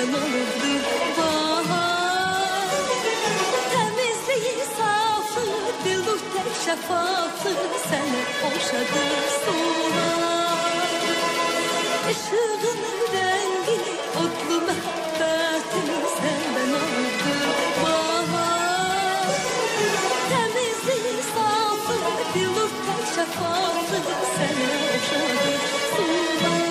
senden olurdu bahar. Temizliği safı, dil tek şeffafı, seni okşadı sular. Işığının rengini, otlu mehabbetini senden olurdu bahar. Temizliği safı, dil tek şeffafı, seni okşadı sular.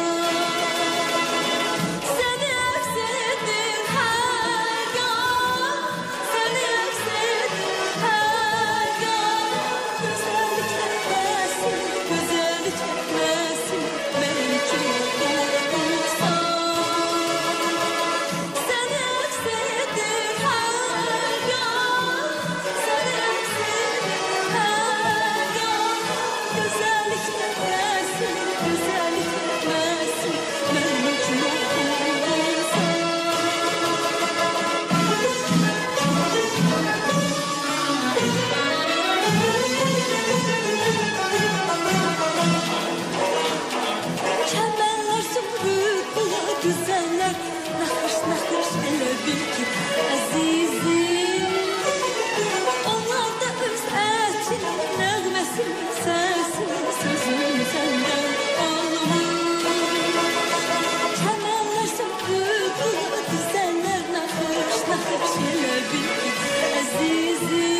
Güzeller nakış nakış ele bil ki azizim. Onlar da öz etini, nəğməsini, səsini, sözünü senden almış. Kəmənlər söküb, güzeller nakış nakış ele bil ki azizim.